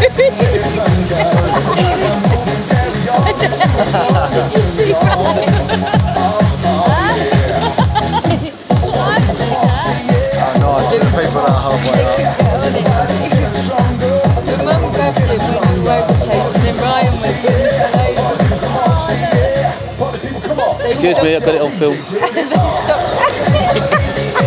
You see Oh, nice. There's people that are halfway up. The mum grabbed him when we were over the place and then Ryan went and fell over. Excuse me, I've got it on film. They stopped.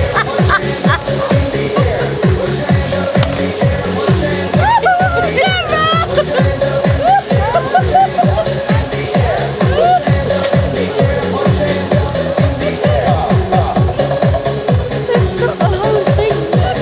They've stopped the whole thing.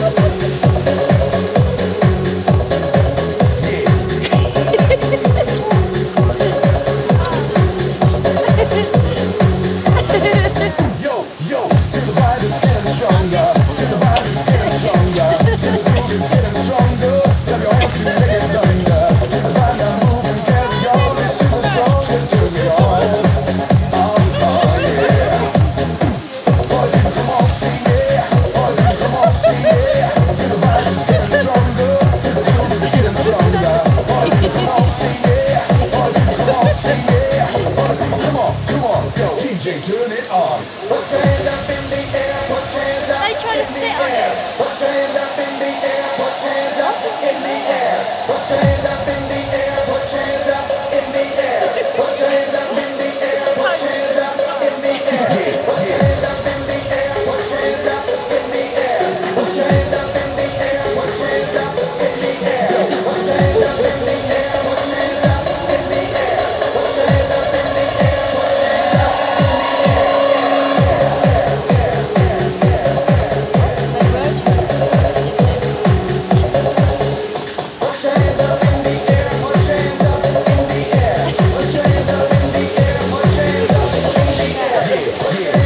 Turn it on. Put your hands up in the air. Put your hands up. They try to sit on it. Put your hands up in the air. Put your hands up in the air. Put your hands up in the air. Put your hands up in the air. Put your hands up in the air. Put your hands up in the air. Put your hands up in the air. Put your hands up in the air. Put your hands up in the air. Put your hands up in the air. Put your hands up in the air. Put your hands up in the air. Put your hands up in the air. Put your hands up. Yeah.